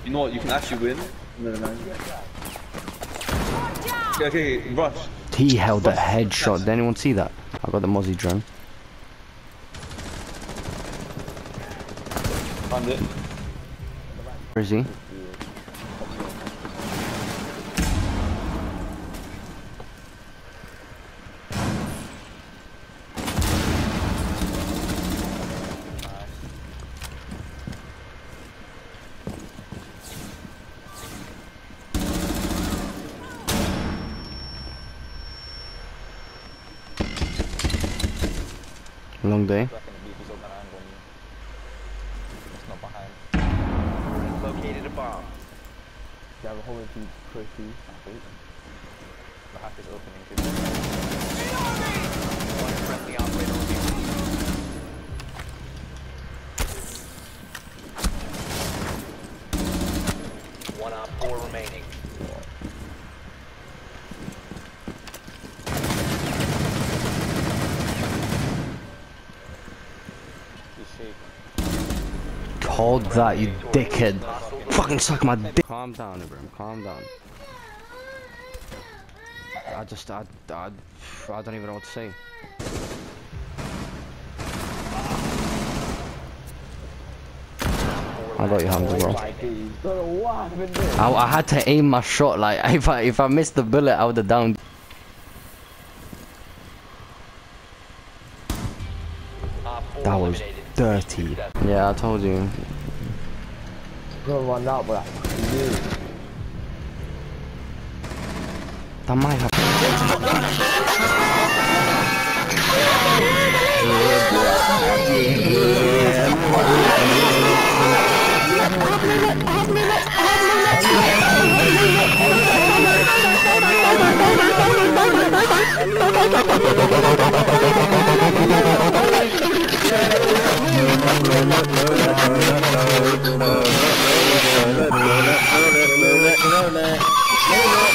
You know what? You can actually win. No, no. Okay, rush. He held that headshot. Did anyone see that? I got the Mozzie drone. Found it. Where is he? Long day. Located a bomb. You have a whole bunch of pussy. The hack is opening too. One friendly operator remaining. One op 4 remaining. Hold that, you dickhead. Fucking suck my dick. Calm down, Ibrahim. Calm down. I don't even know what to say. I got your hands, bro. I had to aim my shot. Like if I missed the bullet, I would have downed. That was dirty. Yeah, I told you. Gonna run out, but That might have. no.